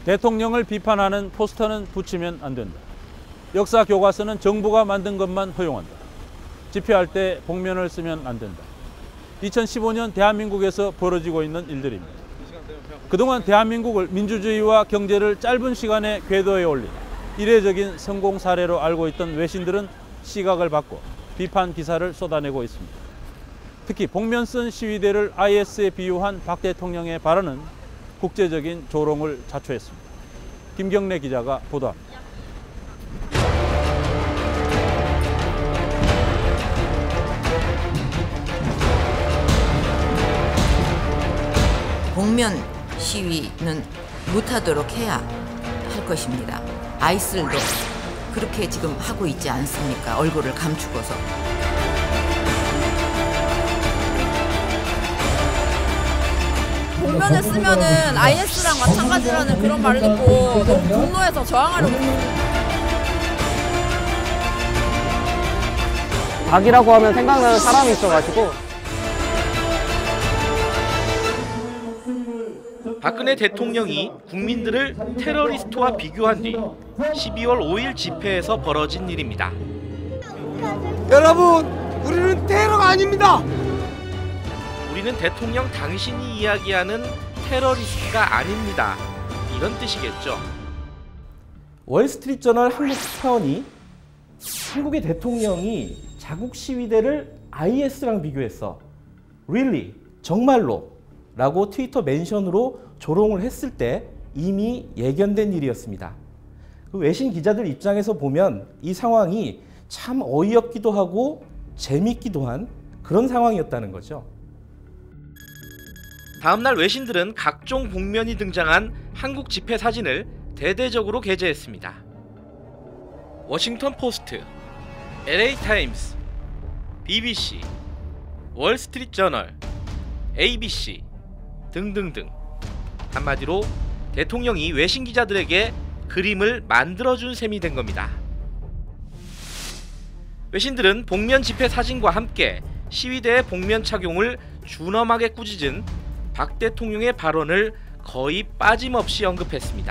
대통령을 비판하는 포스터는 붙이면 안 된다. 역사 교과서는 정부가 만든 것만 허용한다. 집회할 때 복면을 쓰면 안 된다. 2015년 대한민국에서 벌어지고 있는 일들입니다. 그동안 대한민국을 민주주의와 경제를 짧은 시간에 궤도에 올린 이례적인 성공 사례로 알고 있던 외신들은 시각을 바꿔 비판 기사를 쏟아내고 있습니다. 특히 복면 쓴 시위대를 IS에 비유한 박 대통령의 발언은 국제적인 조롱을 자초했습니다. 김경래 기자가 보도합니다. 복면 시위는 못하도록 해야 할 것입니다. 아이슬도 그렇게 지금 하고 있지 않습니까? 얼굴을 감추고서. 복면을 쓰면은 IS랑 마찬가지라는 그런 말을 듣고 너무 분노해서 저항하려고 했어요. 박이라고 하면 생각나는 사람이 있어가지고. 박근혜 대통령이 국민들을 테러리스트와 비교한 뒤 12월 5일 집회에서 벌어진 일입니다. 여러분, 우리는 테러가 아닙니다. 우리는 대통령 당신이 이야기하는 테러리스트가 아닙니다. 이런 뜻이겠죠. 월스트리트저널 한국 특파원이 한국의 대통령이 자국 시위대를 IS랑 비교했어. Really? 정말로? 라고 트위터 멘션으로 조롱을 했을 때 이미 예견된 일이었습니다. 그 외신 기자들 입장에서 보면 이 상황이 참 어이없기도 하고 재밌기도 한 그런 상황이었다는 거죠. 다음날 외신들은 각종 복면이 등장한 한국 집회 사진을 대대적으로 게재했습니다. 워싱턴 포스트, LA 타임스, BBC, 월스트리트 저널, ABC 등등등. 한마디로 대통령이 외신 기자들에게 그림을 만들어준 셈이 된 겁니다. 외신들은 복면 집회 사진과 함께 시위대의 복면 착용을 준엄하게 꾸짖은 박 대통령의 발언을 거의 빠짐없이 언급했습니다.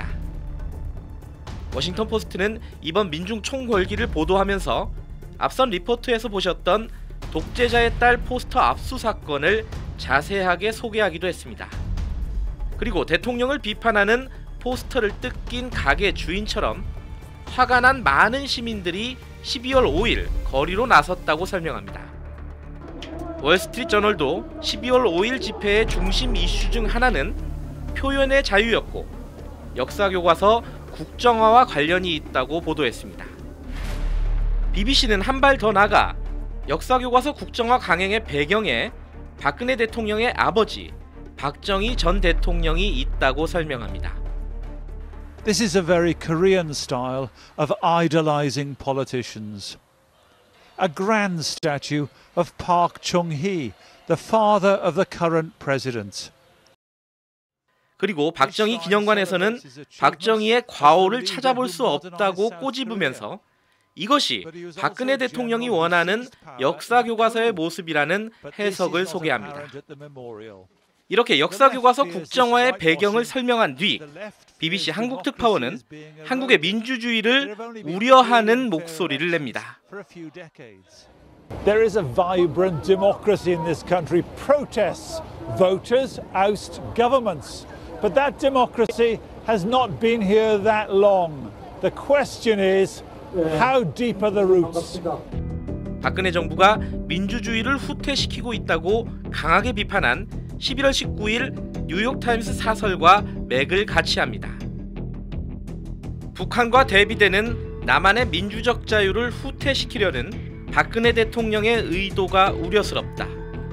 워싱턴 포스트는 이번 민중 총궐기를 보도하면서 앞선 리포트에서 보셨던 독재자의 딸 포스터 압수 사건을 자세하게 소개하기도 했습니다. 그리고 대통령을 비판하는 포스터를 뜯긴 가게 주인처럼 화가 난 많은 시민들이 12월 5일 거리로 나섰다고 설명합니다. 월스트리트 저널도 12월 5일 집회의 중심 이슈 중 하나는 표현의 자유였고 역사교과서 국정화와 관련이 있다고 보도했습니다. BBC는 한 발 더 나가 역사교과서 국정화 강행의 배경에 박근혜 대통령의 아버지 박정희 전 대통령이 있다고 설명합니다. This is a very Korean style of idolizing politicians. A grand statue of Park Chung-hee, the father of the current president. 그리고 박정희 기념관에서는 박정희의 과오를 찾아볼 수 없다고 꼬집으면서 이것이 박근혜 대통령이 원하는 역사교과서의 모습이라는 해석을 소개합니다. 이렇게 역사교과서 국정화의 배경을 설명한 뒤 BBC 한국 특파원은 한국의 민주주의를 우려하는 목소리를 냅니다. There is a vibrant democracy in this country. Protests, voters oust governments. But that democracy has not been here that long. The question is, how deep are the roots? 박근혜 정부가 민주주의를 후퇴시키고 있다고 강하게 비판한 11월 19일 뉴욕타임스 사설과 맥을 같이 합니다. 북한과 대비되는 남한의 민주적 자유를 후퇴시키려는 박근혜 대통령의 의도가 우려스럽다.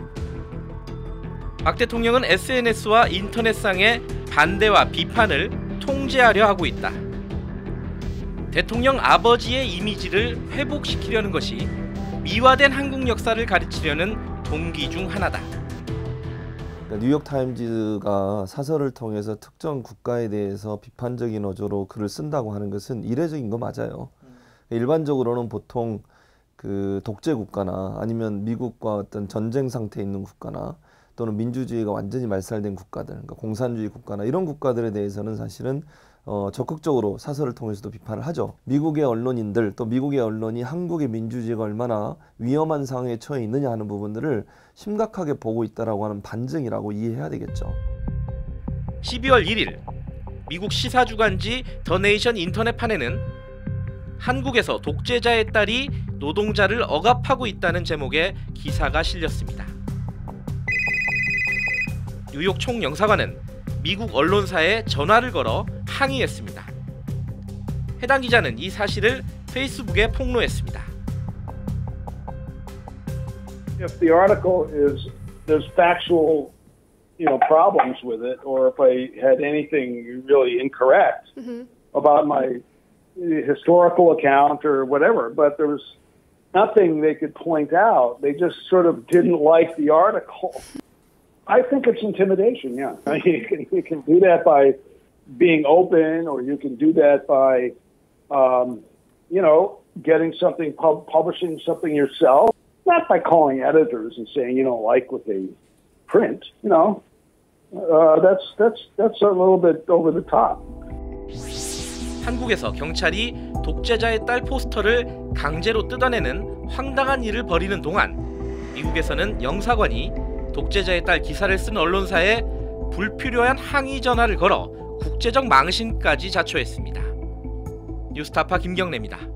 박 대통령은 SNS와 인터넷상의 반대와 비판을 통제하려 하고 있다. 대통령 아버지의 이미지를 회복시키려는 것이 미화된 한국 역사를 가르치려는 동기 중 하나다. 뉴욕타임즈가 사설을 통해서 특정 국가에 대해서 비판적인 어조로 글을 쓴다고 하는 것은 이례적인 거 맞아요. 일반적으로는 보통 그 독재 국가나 아니면 미국과 어떤 전쟁 상태에 있는 국가나 또는 민주주의가 완전히 말살된 국가들, 그러니까 공산주의 국가나 이런 국가들에 대해서는 사실은 적극적으로 사설을 통해서도 비판을 하죠. 미국의 언론인들 또 미국의 언론이 한국의 민주주의가 얼마나 위험한 상황에 처해 있느냐 하는 부분들을 심각하게 보고 있다라고 하는 반증이라고 이해해야 되겠죠. 12월 1일 미국 시사주간지 더 네이션 인터넷판에는 한국에서 독재자의 딸이 노동자를 억압하고 있다는 제목의 기사가 실렸습니다. 뉴욕 총영사관은 미국 언론사에 전화를 걸어 항의했습니다. 해당 기자는 이 사실을 페이스북에 폭로했습니다. If the article is there's factual, problems with it, or if I had anything really incorrect about my historical account or whatever, but there was nothing they could point out. They just sort of didn't like the article. I think it's intimidation, yeah. I mean, you can do that by being open, or you can do that by, getting something, publishing something yourself. Not by calling editors and saying you don't like what they print. That's a little bit over the top. 한국에서 경찰이 독재자의 딸 포스터를 강제로 뜯어내는 황당한 일을 벌이는 동안 미국에서는 영사관이 독재자의 딸 기사를 쓴 언론사에 불필요한 항의 전화를 걸어 국제적 망신까지 자초했습니다. 뉴스타파 김경래입니다.